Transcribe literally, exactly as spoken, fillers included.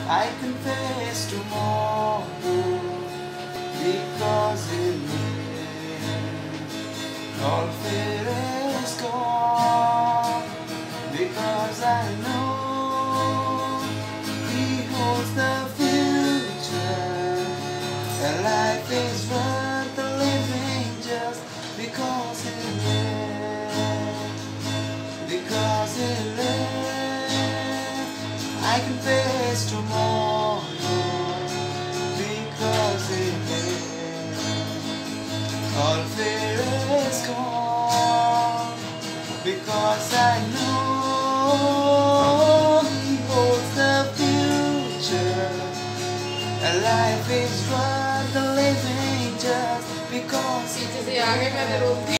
I can face tomorrow because in lives all fear is gone, because I know He holds the future, and life is worth the living just because He lives, because He lives. I can face tomorrow because He lives. All fear is gone because I know He holds the future, and life is worth the living just because He पीछे से आ गए मैंने रोक दिया।